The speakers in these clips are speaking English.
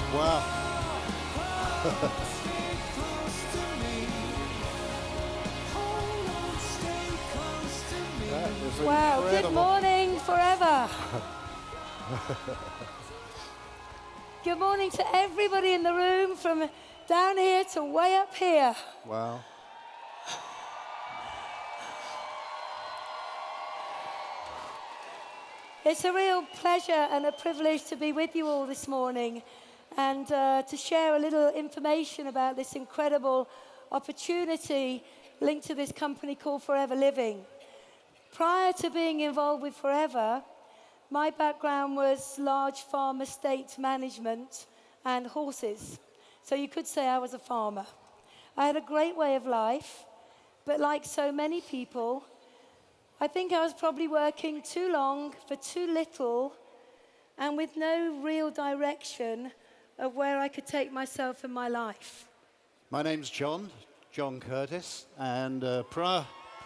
Wow. That is Wow, good incredible. morning forever. Good morning to everybody in the room, from down here to way up here. Wow. It's a real pleasure and a privilege to be with you all this morning and to share a little information about this incredible opportunity linked to this company called Forever Living. Prior to being involved with Forever, my background was large farm estate management and horses. So you could say I was a farmer. I had a great way of life, but like so many people, I think I was probably working too long for too little and with no real direction of where I could take myself in my life. My name's John Curtis, and prior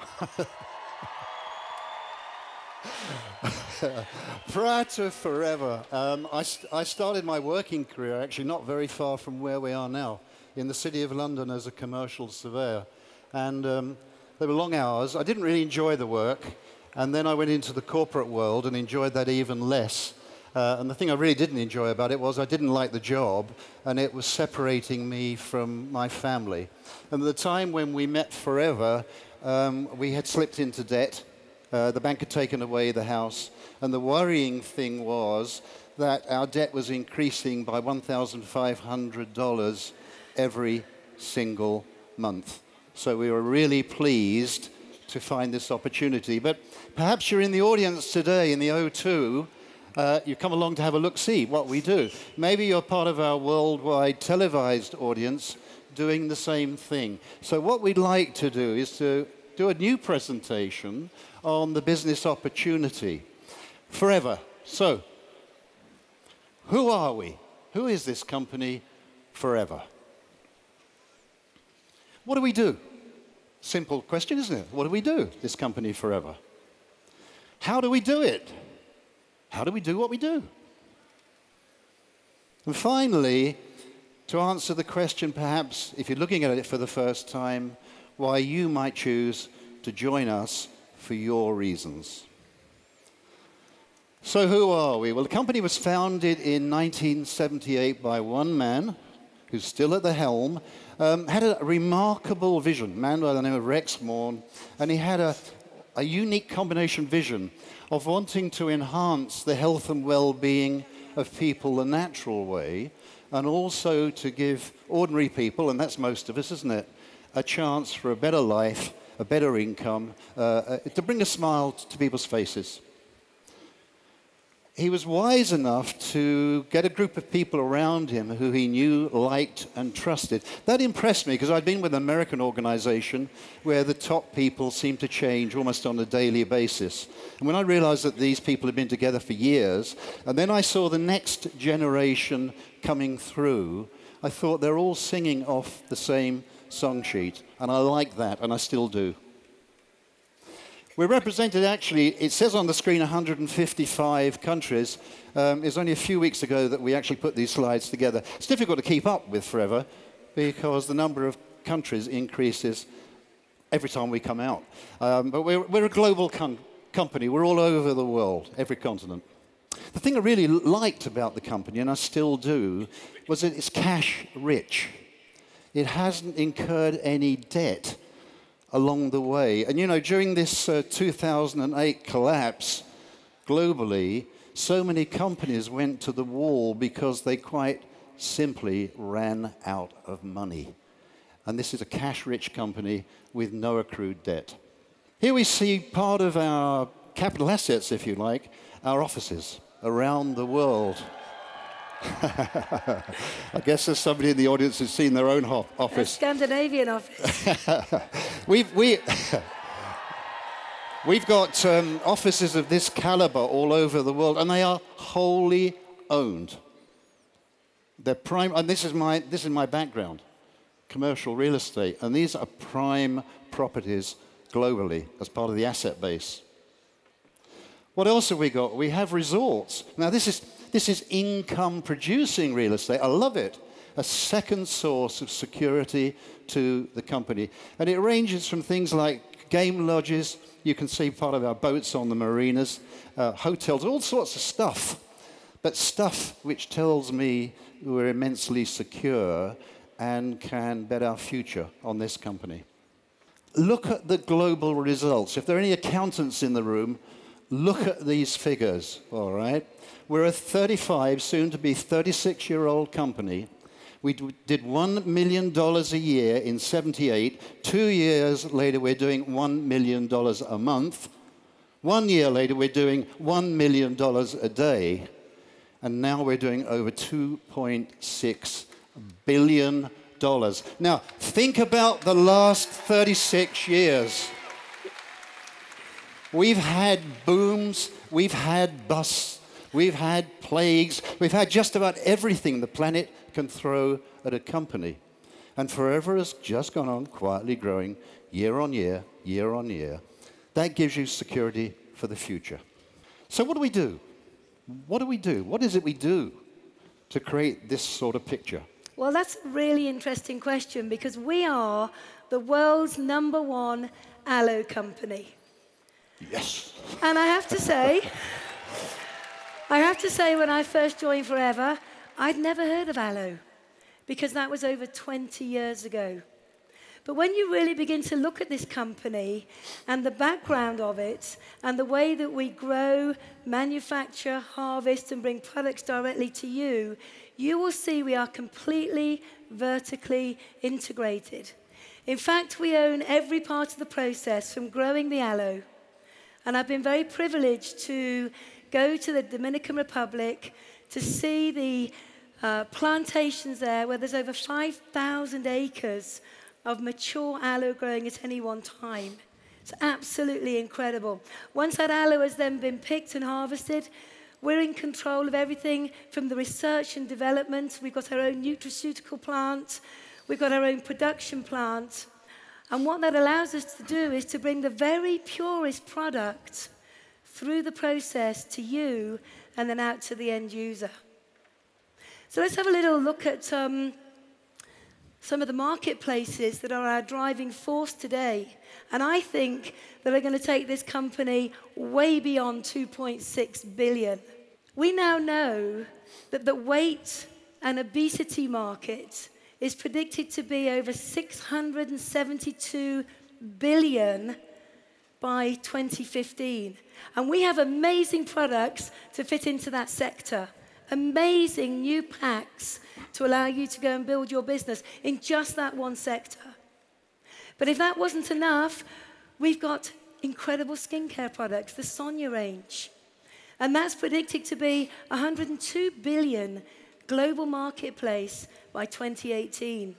to Forever, I started my working career actually not very far from where we are now, in the City of London as a commercial surveyor. And they were long hours. I didn't really enjoy the work, and then I went into the corporate world and enjoyed that even less. And the thing I really didn't enjoy about it was I didn't like the job, and it was separating me from my family. And at the time when we met Forever, we had slipped into debt. The bank had taken away the house, and the worrying thing was that our debt was increasing by $1,500 every single month. So we were really pleased to find this opportunity. But perhaps you're in the audience today in the O2. You come along to have a look-see what we do. Maybe you're part of our worldwide televised audience doing the same thing. So what we'd like to do is to do a new presentation on the business opportunity. Forever. So, who are we? Who is this company, Forever? What do we do? Simple question, isn't it? What do we do, this company, Forever? How do we do it? How do we do what we do? And finally, to answer the question, perhaps, if you're looking at it for the first time, why you might choose to join us for your reasons. So who are we? Well, the company was founded in 1978 by one man, who's still at the helm, had a remarkable vision, a man by the name of Rex Morn, and he had a unique combination vision of wanting to enhance the health and well-being of people the natural way, and also to give ordinary people, and that's most of us, isn't it, a chance for a better life, a better income, to bring a smile to people's faces. He was wise enough to get a group of people around him who he knew, liked, and trusted. That impressed me because I'd been with an American organization where the top people seemed to change almost on a daily basis. And when I realized that these people had been together for years, and then I saw the next generation coming through, I thought they're all singing off the same song sheet, and I like that, and I still do. We're represented, actually, it says on the screen 155 countries. It's only a few weeks ago that we actually put these slides together. It's difficult to keep up with Forever because the number of countries increases every time we come out. But we're a global company. We're all over the world, every continent. The thing I really liked about the company, and I still do, was that it's cash rich. It hasn't incurred any debt along the way. And you know, during this 2008 collapse globally, so many companies went to the wall because they quite simply ran out of money. And this is a cash-rich company with no accrued debt. Here we see part of our capital assets, if you like, our offices around the world. I guess there's somebody in the audience who's seen their own office. A Scandinavian office. We've got offices of this caliber all over the world, and they are wholly owned. They're prime, and this is my background, commercial real estate, and these are prime properties globally as part of the asset base. What else have we got? We have resorts. Now this This is income-producing real estate. I love it. A second source of security to the company. And it ranges from things like game lodges. You can see part of our boats on the marinas, hotels, all sorts of stuff. But stuff which tells me we're immensely secure and can bet our future on this company. Look at the global results. If there are any accountants in the room, look at these figures, all right? We're a 35, soon to be 36-year-old company. We did $1 million a year in 78. 2 years later, we're doing $1 million a month. 1 year later, we're doing $1 million a day. And now we're doing over $2.6 billion. Now, think about the last 36 years. We've had booms, we've had busts, we've had plagues, we've had just about everything the planet can throw at a company. And Forever has just gone on quietly growing year on year, year on year. That gives you security for the future. So what do we do? What do we do? What is it we do to create this sort of picture? Well, that's a really interesting question because we are the world's #1 aloe company. Yes. And I have to say, when I first joined Forever, I'd never heard of aloe because that was over 20 years ago. But when you really begin to look at this company and the background of it and the way that we grow, manufacture, harvest, and bring products directly to you, you will see we are completely vertically integrated. In fact, we own every part of the process from growing the aloe. And I've been very privileged to go to the Dominican Republic to see the plantations there where there's over 5,000 acres of mature aloe growing at any one time. It's absolutely incredible. Once that aloe has then been picked and harvested, we're in control of everything from the research and development. We've got our own nutraceutical plant. We've got our own production plant. And what that allows us to do is to bring the very purest product through the process to you and then out to the end user. So let's have a little look at some of the marketplaces that are our driving force today. And I think that are going to take this company way beyond 2.6 billion. We now know that the weight and obesity market is predicted to be over 672 billion by 2015. And we have amazing products to fit into that sector. Amazing new packs to allow you to go and build your business in just that one sector. But if that wasn't enough, we've got incredible skincare products, the Sonia range. And that's predicted to be 102 billion global marketplace by 2018.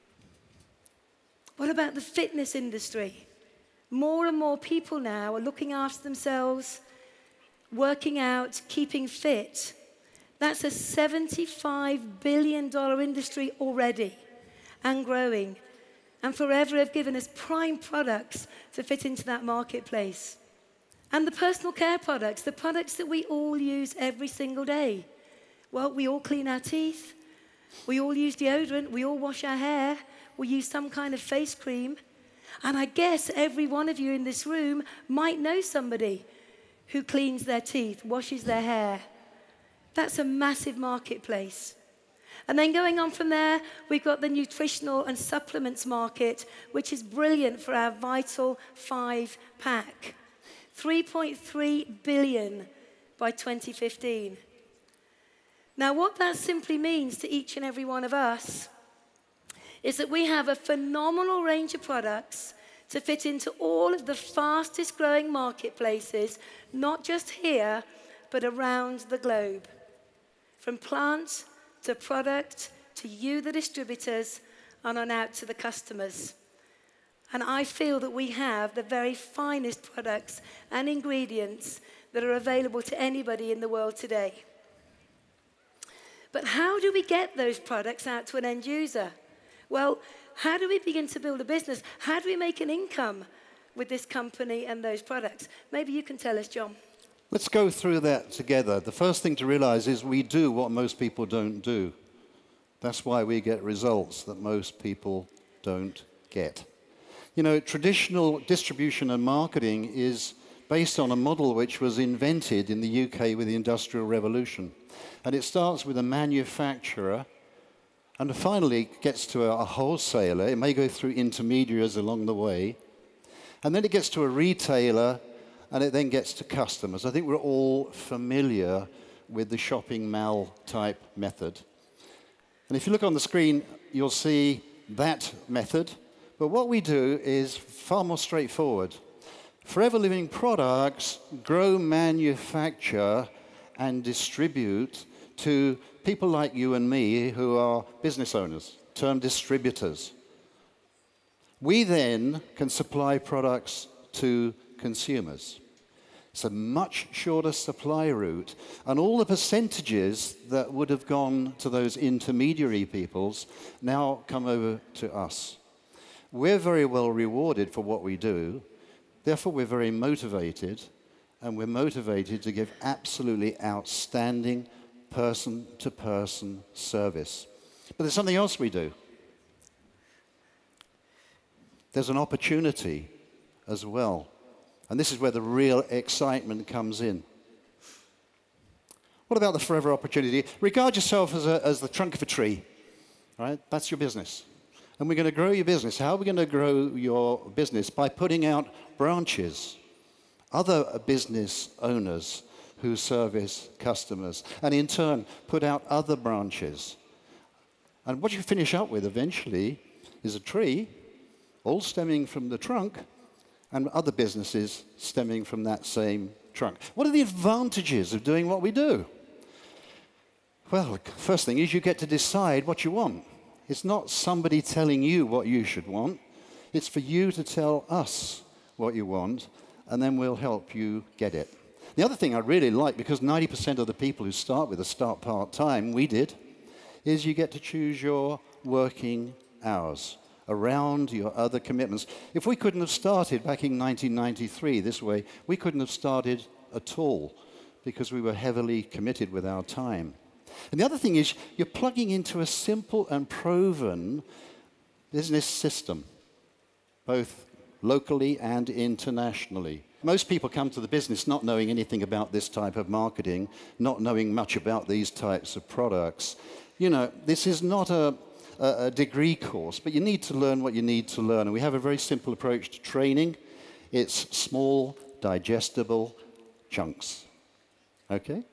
What about the fitness industry? More and more people now are looking after themselves, working out, keeping fit. That's a $75 billion industry already and growing. And Forever have given us prime products to fit into that marketplace. And the personal care products, the products that we all use every single day. Well, we all clean our teeth. We all use deodorant. We all wash our hair. We use some kind of face cream. And I guess every one of you in this room might know somebody who cleans their teeth, washes their hair. That's a massive marketplace. And then going on from there, we've got the nutritional and supplements market, which is brilliant for our Vital 5 pack. 3.3 billion by 2015. Now, what that simply means to each and every one of us is that we have a phenomenal range of products to fit into all of the fastest growing marketplaces, not just here, but around the globe. From plant to product to you, the distributors, and on out to the customers. And I feel that we have the very finest products and ingredients that are available to anybody in the world today. But how do we get those products out to an end user? Well, how do we begin to build a business? How do we make an income with this company and those products? Maybe you can tell us, John. Let's go through that together. The first thing to realize is we do what most people don't do. That's why we get results that most people don't get. You know, traditional distribution and marketing is based on a model which was invented in the UK with the Industrial Revolution. And it starts with a manufacturer and finally gets to a wholesaler. It may go through intermediaries along the way. And then it gets to a retailer, and it then gets to customers. I think we're all familiar with the shopping mall type method. And if you look on the screen, you'll see that method. But what we do is far more straightforward. Forever Living products grow, manufacture, and distribute to people like you and me who are business owners, termed distributors. We then can supply products to consumers. It's a much shorter supply route, and all the percentages that would have gone to those intermediary peoples now come over to us. We're very well rewarded for what we do, therefore we're very motivated, and we're motivated to give absolutely outstanding person-to-person service. But there's something else we do. There's an opportunity as well. And this is where the real excitement comes in. What about the forever opportunity? Regard yourself as the trunk of a tree, right? That's your business. And we're going to grow your business. How are we going to grow your business? By putting out branches, other business owners who service customers, and in turn put out other branches. And what you finish up with eventually is a tree, all stemming from the trunk, and other businesses stemming from that same trunk. What are the advantages of doing what we do? Well, the first thing is you get to decide what you want. It's not somebody telling you what you should want. It's for you to tell us what you want, and then we'll help you get it. The other thing I really like, because 90% of the people who start with us start part-time, we did, is you get to choose your working hours around your other commitments. If we couldn't have started back in 1993 this way, we couldn't have started at all because we were heavily committed with our time. And the other thing is you're plugging into a simple and proven business system, both locally and internationally. Most people come to the business not knowing anything about this type of marketing, not knowing much about these types of products. You know, this is not a degree course, but you need to learn what you need to learn. And we have a very simple approach to training. It's small, digestible chunks. Okay?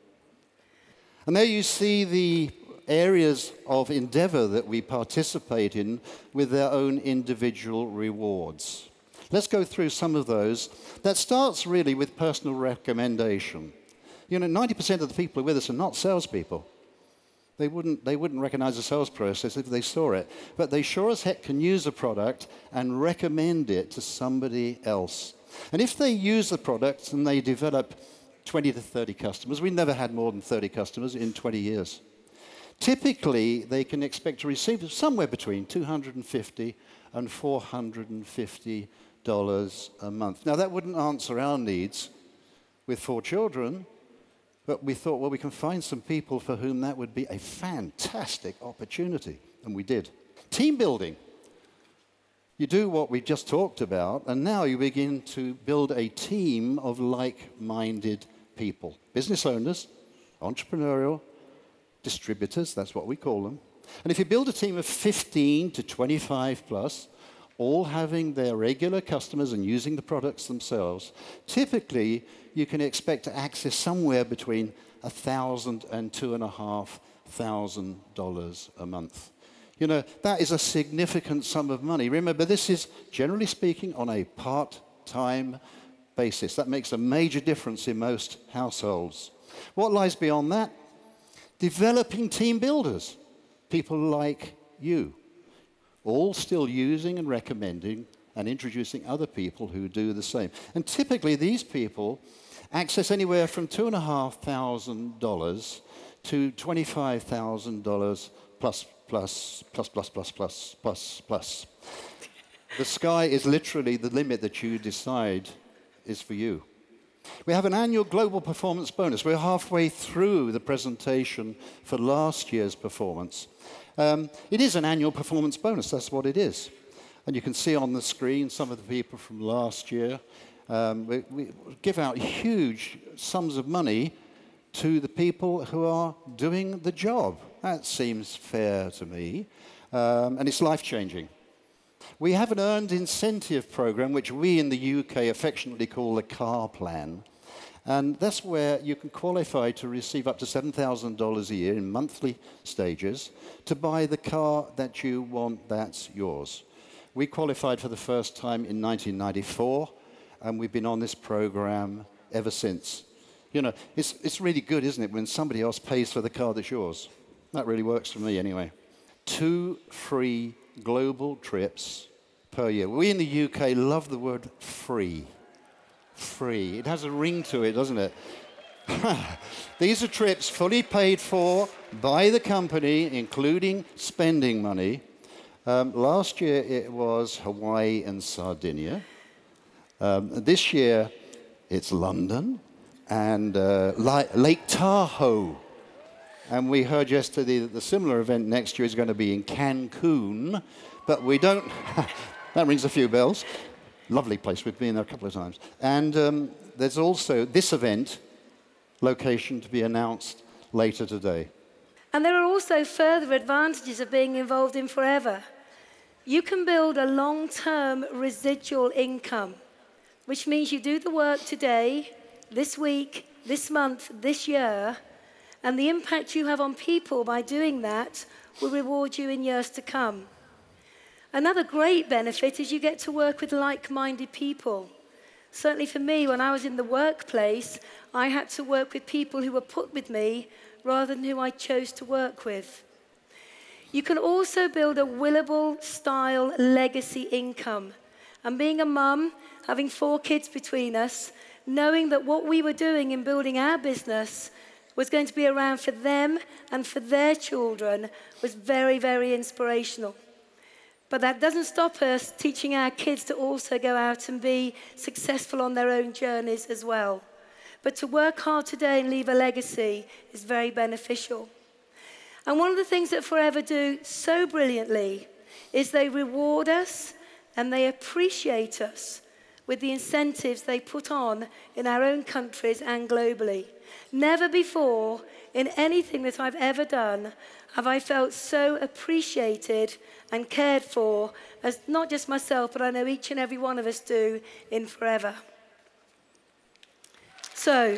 And there you see the areas of endeavor that we participate in with their own individual rewards. Let's go through some of those. That starts really with personal recommendation. You know, 90% of the people who are with us are not salespeople. They wouldn't recognize the sales process if they saw it. But they sure as heck can use a product and recommend it to somebody else. And if they use the product and they develop 20 to 30 customers, we never had more than 30 customers in 20 years. Typically, they can expect to receive somewhere between $250 and $450 a month. Now, that wouldn't answer our needs with 4 children, but we thought, well, we can find some people for whom that would be a fantastic opportunity, and we did. Team building. You do what we just talked about, and now you begin to build a team of like-minded people. Business owners, entrepreneurial, distributors, that's what we call them. And if you build a team of 15 to 25 plus, all having their regular customers and using the products themselves, typically you can expect to access somewhere between $1,000 and $2,500 a month. You know, that is a significant sum of money. Remember, this is, generally speaking, on a part-time basis. That makes a major difference in most households. What lies beyond that? Developing team builders, people like you, all still using and recommending and introducing other people who do the same. And typically, these people access anywhere from $2,500 to $25,000 plus. The sky is literally the limit that you decide is for you. We have an annual global performance bonus. We're halfway through the presentation for last year's performance. It is an annual performance bonus, that's what it is. And you can see on the screen some of the people from last year. We give out huge sums of money to the people who are doing the job. That seems fair to me, and it's life-changing. We have an earned incentive program, which we in the UK affectionately call the car plan. And that's where you can qualify to receive up to $7,000 a year in monthly stages to buy the car that you want that's yours. We qualified for the first time in 1994, and we've been on this program ever since. You know, it's really good, isn't it, when somebody else pays for the car that's yours? That really works for me anyway. 2 free global trips per year. We in the UK love the word free. Free. It has a ring to it, doesn't it? These are trips fully paid for by the company, including spending money. Last year it was Hawaii and Sardinia. This year it's London and Lake Tahoe. And we heard yesterday that the similar event next year is going to be in Cancun, but we don't, that rings a few bells. Lovely place, we've been there a couple of times. And there's also this event, location to be announced later today. And there are also further advantages of being involved in Forever. You can build a long-term residual income, which means you do the work today, this week, this month, this year, and the impact you have on people by doing that will reward you in years to come. Another great benefit is you get to work with like-minded people. Certainly for me, when I was in the workplace, I had to work with people who were put with me rather than who I chose to work with. You can also build a Willable-style legacy income. And being a mum, having 4 kids between us, knowing that what we were doing in building our business was going to be around for them and for their children was very, very inspirational. But that doesn't stop us teaching our kids to also go out and be successful on their own journeys as well. But to work hard today and leave a legacy is very beneficial. And one of the things that Forever do so brilliantly is they reward us and they appreciate us with the incentives they put on in our own countries and globally. Never before in anything that I've ever done have I felt so appreciated and cared for as not just myself, but I know each and every one of us do in Forever. So,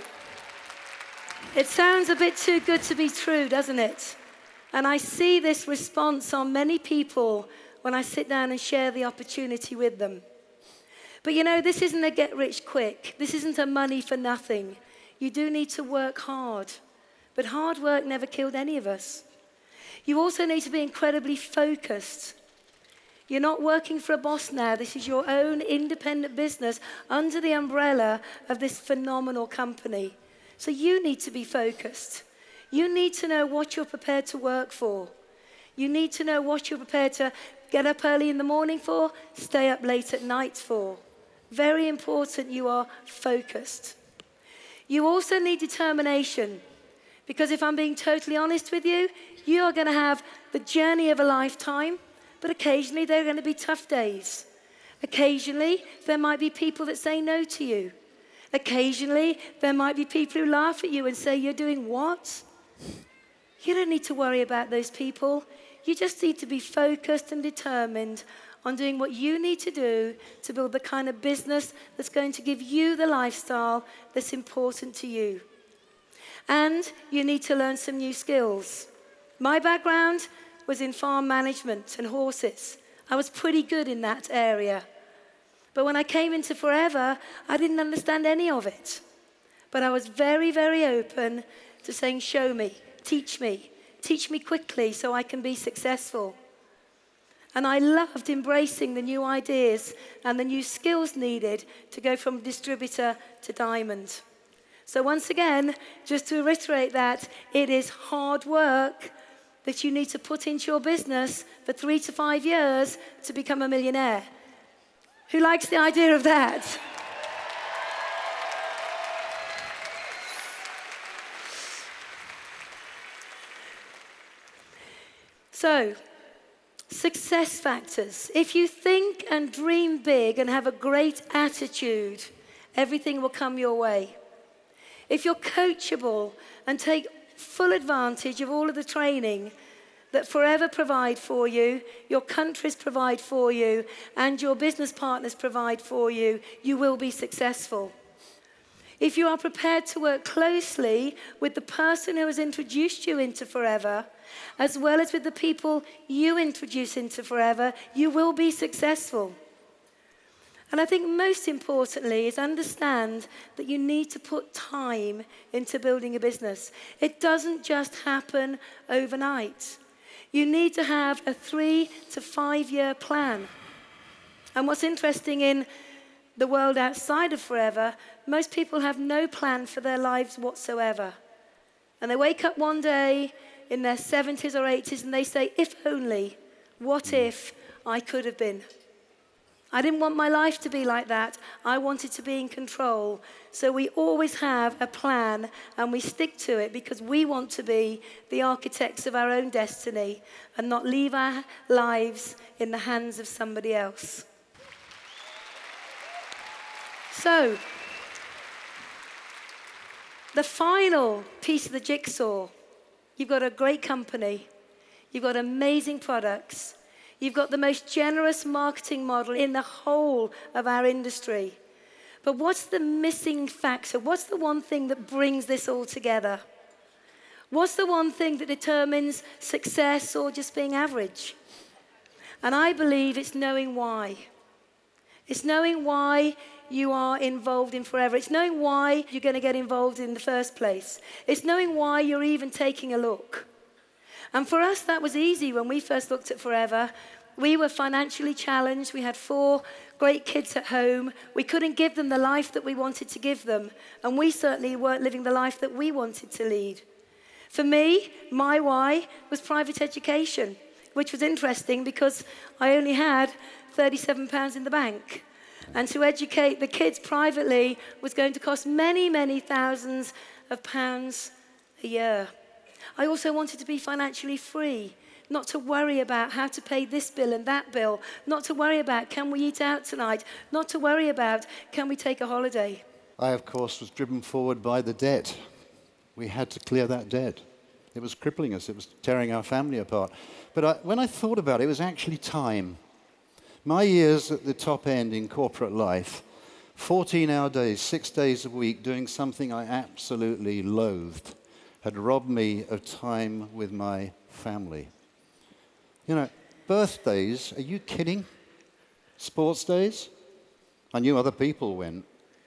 it sounds a bit too good to be true, doesn't it? And I see this response on many people when I sit down and share the opportunity with them. But you know, this isn't a get-rich-quick. This isn't a money for nothing. You do need to work hard. But hard work never killed any of us. You also need to be incredibly focused. You're not working for a boss now. This is your own independent business under the umbrella of this phenomenal company. So you need to be focused. You need to know what you're prepared to work for. You need to know what you're prepared to get up early in the morning for, stay up late at night for. Very important you are focused. You also need determination. Because if I'm being totally honest with you, you are going to have the journey of a lifetime, but occasionally there are going to be tough days. Occasionally, there might be people that say no to you. Occasionally, there might be people who laugh at you and say, "You're doing what?" You don't need to worry about those people. You just need to be focused and determined on doing what you need to do to build the kind of business that's going to give you the lifestyle that's important to you. And you need to learn some new skills. My background was in farm management and horses. I was pretty good in that area. But when I came into Forever, I didn't understand any of it. But I was very, very open to saying, show me, teach me quickly so I can be successful. And I loved embracing the new ideas and the new skills needed to go from distributor to diamond. So once again, just to reiterate that, it is hard work that you need to put into your business for 3 to 5 years to become a millionaire. Who likes the idea of that? So, success factors. If you think and dream big and have a great attitude, everything will come your way. If you're coachable and take full advantage of all of the training that Forever provide for you, your countries provide for you, and your business partners provide for you, you will be successful. If you are prepared to work closely with the person who has introduced you into Forever, as well as with the people you introduce into Forever, you will be successful. And I think most importantly is understand that you need to put time into building a business. It doesn't just happen overnight. You need to have a 3 to 5 year plan. And what's interesting in the world outside of Forever, most people have no plan for their lives whatsoever. And they wake up one day in their 70s or 80s and they say, if only, what if I could have been? I didn't want my life to be like that. I wanted to be in control. So we always have a plan and we stick to it because we want to be the architects of our own destiny and not leave our lives in the hands of somebody else. So, the final piece of the jigsaw, you've got a great company, you've got amazing products, you've got the most generous marketing model in the whole of our industry. But what's the missing factor? What's the one thing that brings this all together? What's the one thing that determines success or just being average? And I believe it's knowing why. It's knowing why you are involved in Forever. It's knowing why you're going to get involved in the first place. It's knowing why you're even taking a look. And for us, that was easy when we first looked at Forever. We were financially challenged. We had 4 great kids at home. We couldn't give them the life that we wanted to give them. And we certainly weren't living the life that we wanted to lead. For me, my why was private education, which was interesting because I only had £37 in the bank. And to educate the kids privately was going to cost many, many thousands of pounds a year. I also wanted to be financially free, not to worry about how to pay this bill and that bill, not to worry about can we eat out tonight, not to worry about can we take a holiday. I, of course, was driven forward by the debt. We had to clear that debt. It was crippling us. It was tearing our family apart. But when I thought about it, it was actually time. My years at the top end in corporate life, 14-hour days, 6 days a week, doing something I absolutely loathed, had robbed me of time with my family. You know, birthdays, are you kidding? Sports days? I knew other people went.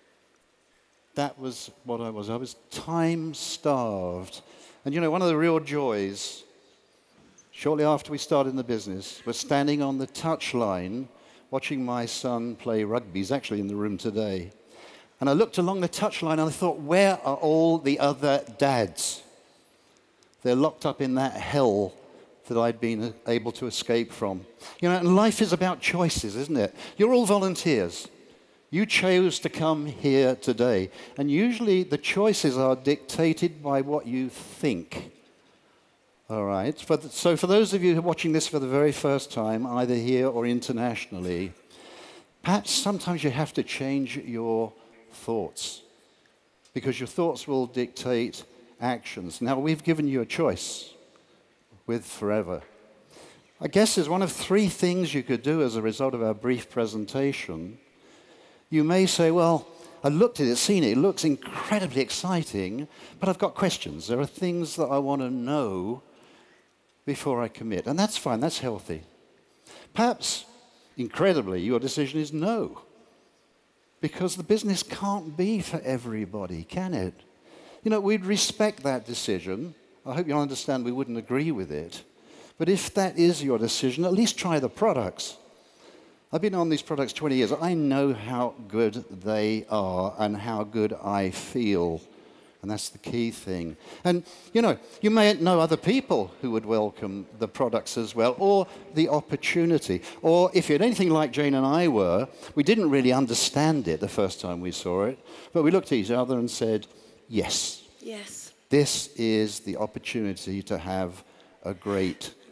That was what I was. I was time-starved. And you know, one of the real joys, shortly after we started in the business, was standing on the touchline watching my son play rugby. He's actually in the room today. And I looked along the touchline and I thought, where are all the other dads? They're locked up in that hell that I'd been able to escape from. You know, and life is about choices, isn't it? You're all volunteers. You chose to come here today. And usually the choices are dictated by what you think. All right. So for those of you who are watching this for the very first time, either here or internationally, perhaps sometimes you have to change your thoughts because your thoughts will dictate actions. Now, we've given you a choice with Forever. I guess there's one of 3 things you could do as a result of our brief presentation. You may say, well, I looked at it, seen it, it looks incredibly exciting, but I've got questions. There are things that I want to know before I commit. And that's fine, that's healthy. Perhaps, incredibly, your decision is no. Because the business can't be for everybody, can it? You know, we'd respect that decision. I hope you'll understand we wouldn't agree with it. But if that is your decision, at least try the products. I've been on these products 20 years. I know how good they are and how good I feel. And that's the key thing. And, you know, you may know other people who would welcome the products as well, or the opportunity. Or if you're anything like Jayne and I were, we didn't really understand it the first time we saw it, but we looked at each other and said, yes. Yes. This is the opportunity to have a great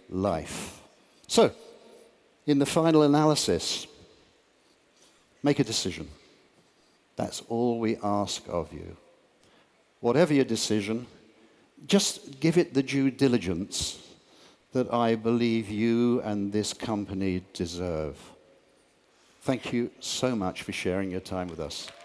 life. So, in the final analysis, make a decision. That's all we ask of you. Whatever your decision, just give it the due diligence that I believe you and this company deserve. Thank you so much for sharing your time with us.